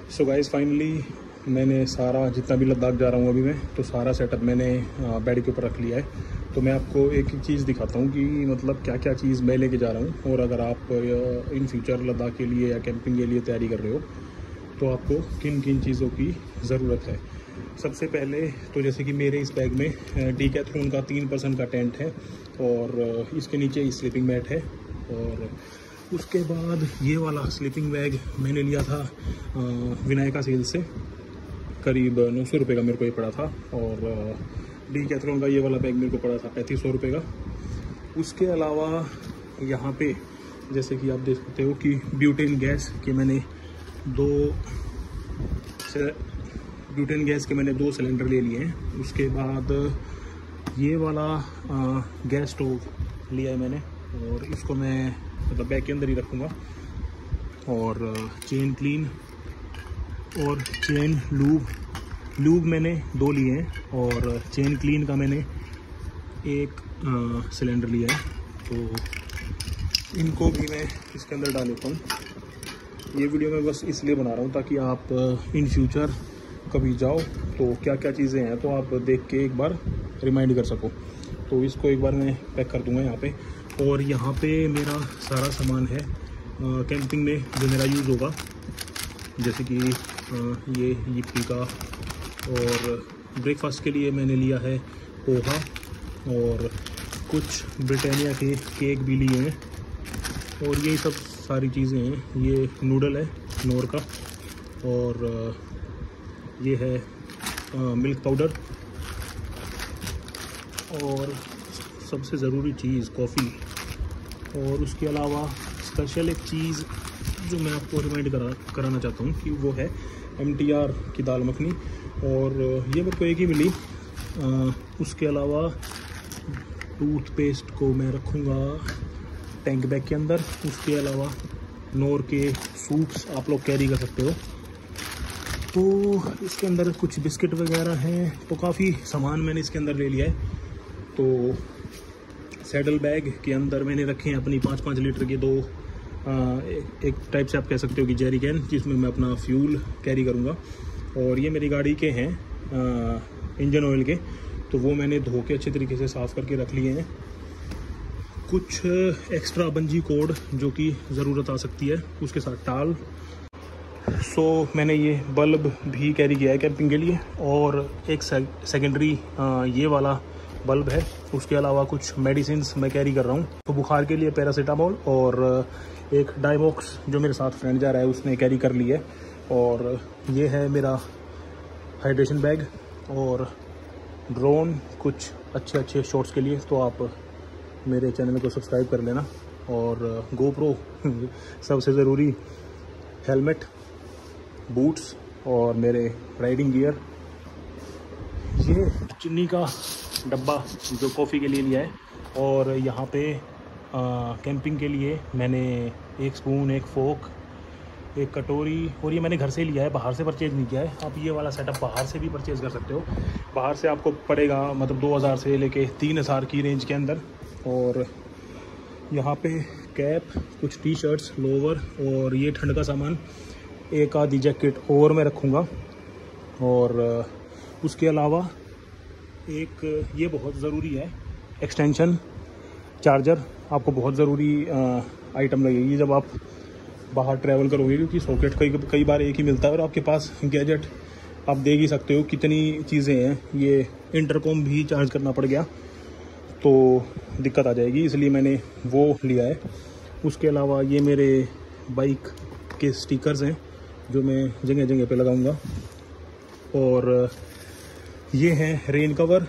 So guys finally मैंने सारा जितना भी लद्दाख जा रहा हूँ अभी मैं, तो सारा सेटअप मैंने बेड के ऊपर रख लिया है। तो मैं आपको एक एक चीज़ दिखाता हूँ कि मतलब क्या क्या चीज़ मैं लेके जा रहा हूँ, और अगर आप इन फ्यूचर लद्दाख के लिए या कैंपिंग के लिए तैयारी कर रहे हो तो आपको किन किन चीज़ों की ज़रूरत है। सबसे पहले तो जैसे कि मेरे इस बैग में डीकैथलॉन का 3% का टेंट है, और इसके नीचे स्लीपिंग मैट है। और उसके बाद ये वाला स्लीपिंग बैग मैंने लिया था विनायका सेल से, करीब 900 रुपये का मेरे को ये पड़ा था। और डीकैथलॉन का ये वाला बैग मेरे को पड़ा था 3500 रुपये का। उसके अलावा यहाँ पे जैसे कि आप देख सकते हो कि ब्यूटेन गैस के मैंने दो सिलेंडर ले लिए हैं। उसके बाद ये वाला गैस स्टोव लिया है मैंने, और इसको मैं मतलब बैग के अंदर ही रखूँगा। और चेन क्लीन और चेन लूब मैंने 2 लिए हैं, और चेन क्लीन का मैंने 1 सिलेंडर लिया है। तो इनको भी मैं इसके अंदर डाल लेता हूँ। ये वीडियो मैं बस इसलिए बना रहा हूँ ताकि आप इन फ्यूचर कभी जाओ तो क्या क्या चीज़ें हैं तो आप देख के एक बार रिमाइंड कर सको। तो इसको एक बार मैं पैक कर दूँगा यहाँ पे। और यहाँ पे मेरा सारा सामान है कैंपिंग में जो मेरा यूज़ होगा, जैसे कि ये यिप्पी का, और ब्रेकफास्ट के लिए मैंने लिया है पोहा, और कुछ ब्रिटानिया के केक भी लिए हैं, और ये सब सारी चीज़ें हैं। ये नूडल है नोर का, और ये है मिल्क पाउडर, और सबसे ज़रूरी चीज़ कॉफ़ी। और उसके अलावा स्पेशल एक चीज़ जो मैं आपको रिमाइंड कराना चाहता हूँ कि वो है MTR की दाल मखनी, और ये मेरे को एक ही मिली। उसके अलावा टूथपेस्ट को मैं रखूँगा टैंक बैग के अंदर। उसके अलावा नोर के सूप्स आप लोग कैरी कर सकते हो। तो इसके अंदर कुछ बिस्किट वगैरह हैं, तो काफ़ी सामान मैंने इसके अंदर ले लिया है। तो सैडल बैग के अंदर मैंने रखे हैं अपनी 5-5 लीटर के 2 एक टाइप से आप कह सकते हो कि जेरी कैन, जिसमें मैं अपना फ्यूल कैरी करूँगा। और ये मेरी गाड़ी के हैं इंजन ऑयल के, तो वो मैंने धो के अच्छे तरीके से साफ़ करके रख लिए हैं। कुछ एक्स्ट्रा बंजी कोड जो कि ज़रूरत आ सकती है, उसके साथ टाल। सो मैंने ये बल्ब भी कैरी किया है कैंपिंग के लिए, और एक सेकेंडरी ये वाला बल्ब है। उसके अलावा कुछ मेडिसिन्स मैं कैरी कर रहा हूँ। तो बुखार के लिए पैरासीटामोल, और एक डाइमॉक्स जो मेरे साथ फ्रेंड जा रहा है उसने कैरी कर ली है। और ये है मेरा हाइड्रेशन बैग, और ड्रोन कुछ अच्छे शॉट्स के लिए। तो आप मेरे चैनल को सब्सक्राइब कर लेना। और गोप्रो सबसे ज़रूरी, हेलमेट, बूट्स, और मेरे राइडिंग गियर। ये चीनी का डब्बा जो कॉफ़ी के लिए लिया है। और यहाँ पे कैंपिंग के लिए मैंने 1 स्पून, 1 फोक, 1 कटोरी, और ये मैंने घर से लिया है, बाहर से परचेज़ नहीं किया है। आप ये वाला सेटअप बाहर से भी परचेज़ कर सकते हो। बाहर से आपको पड़ेगा मतलब 2000 से लेके 3000 की रेंज के अंदर। और यहाँ पे कैप, कुछ टी-शर्ट्स, लोवर, और ये ठंड का सामान, एक आधी जैकेट और मैं रखूँगा। और उसके अलावा एक ये बहुत ज़रूरी है, एक्सटेंशन चार्जर आपको बहुत ज़रूरी आइटम लगेगी जब आप बाहर ट्रैवल करोगे, क्योंकि सॉकेट कई बार एक ही मिलता है, और आपके पास गैजेट आप देख ही सकते हो कितनी चीज़ें हैं। ये इंटरकॉम भी चार्ज करना पड़ गया तो दिक्कत आ जाएगी, इसलिए मैंने वो लिया है। उसके अलावा ये मेरे बाइक के स्टिकर्स हैं जो मैं जगह जगह पे लगाऊंगा। और ये है रेन कवर,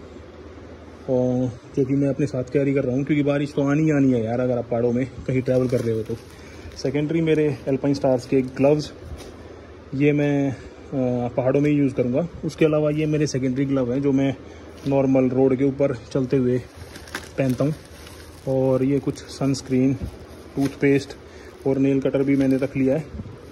और जो कि मैं अपने साथ कैरी कर रहा हूँ, क्योंकि बारिश तो आनी है यार अगर आप पहाड़ों में कहीं ट्रैवल कर रहे हो तो। सेकेंडरी मेरे एल्पाइन स्टार्स के ग्लव्स, ये मैं पहाड़ों में ही यूज़ करूँगा। उसके अलावा ये मेरे सेकेंडरी ग्लव हैं जो मैं नॉर्मल रोड के ऊपर चलते हुए पहनता हूँ। और ये कुछ सनस्क्रीन, टूथपेस्ट और नेल कटर भी मैंने रख लिया है।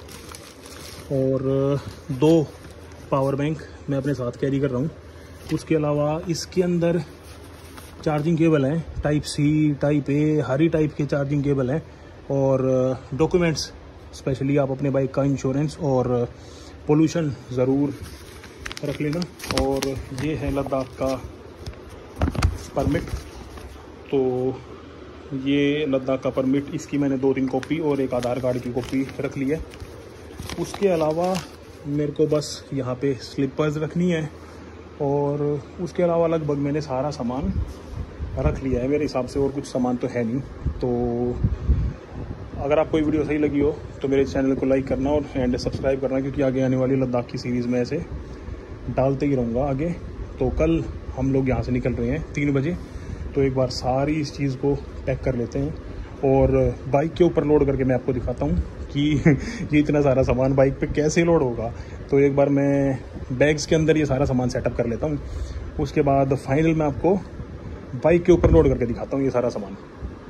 और 2 पावर बैंक मैं अपने साथ कैरी कर रहा हूँ। उसके अलावा इसके अंदर चार्जिंग केबल हैं, टाइप C, टाइप A, हर ही टाइप के चार्जिंग केबल हैं। और डॉक्यूमेंट्स स्पेशली आप अपने बाइक का इंश्योरेंस और पोल्यूशन ज़रूर रख लेना। और ये है लद्दाख का परमिट। तो ये लद्दाख का परमिट, इसकी मैंने 2-3 कॉपी और एक आधार कार्ड की कॉपी रख ली है। उसके अलावा मेरे को बस यहाँ पे स्लीपर्स रखनी है और उसके अलावा लगभग मैंने सारा सामान रख लिया है मेरे हिसाब से, और कुछ सामान तो है नहीं। तो अगर आपको ये वीडियो सही लगी हो तो मेरे चैनल को लाइक करना और एंड सब्सक्राइब करना, क्योंकि आगे आने वाली लद्दाख की सीरीज़ में ऐसे डालते ही रहूँगा आगे। तो कल हम लोग यहाँ से निकल रहे हैं 3 बजे, तो एक बार सारी इस चीज़ को पैक कर लेते हैं और बाइक के ऊपर लोड करके मैं आपको दिखाता हूँ कि ये इतना सारा सामान बाइक पे कैसे लोड होगा। तो एक बार मैं बैग्स के अंदर ये सारा सामान सेटअप कर लेता हूँ, उसके बाद फाइनल मैं आपको बाइक के ऊपर लोड करके दिखाता हूँ ये सारा सामान।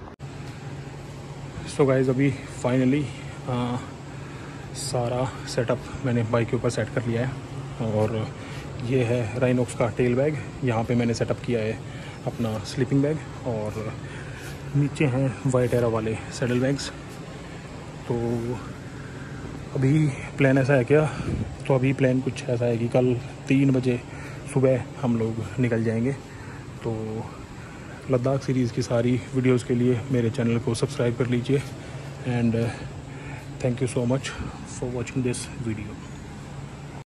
सो गाइज़, अभी फाइनली सारा सेटअप मैंने बाइक के ऊपर सेट कर लिया है और ये है राइनॉक्स का टेल बैग। यहाँ पे मैंने सेटअप किया है अपना स्लीपिंग बैग और नीचे हैं वाइट एरा वाले सैडल बैग्स। तो अभी प्लान ऐसा है क्या, तो अभी प्लान कुछ ऐसा है कि कल 3 बजे सुबह हम लोग निकल जाएंगे। तो लद्दाख सीरीज़ की सारी वीडियोस के लिए मेरे चैनल को सब्सक्राइब कर लीजिए and thank you so much for watching this video.